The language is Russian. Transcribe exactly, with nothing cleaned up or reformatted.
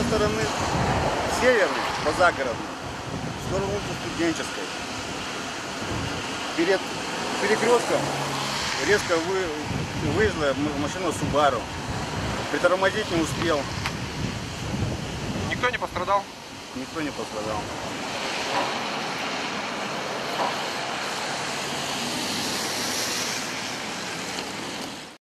стороны северной, по загородной, в сторону улицы Студенческой. Перед перекрестком резко вы, выезжала машина Subaru. Притормозить не успел. Никто не пострадал? Никто не пострадал.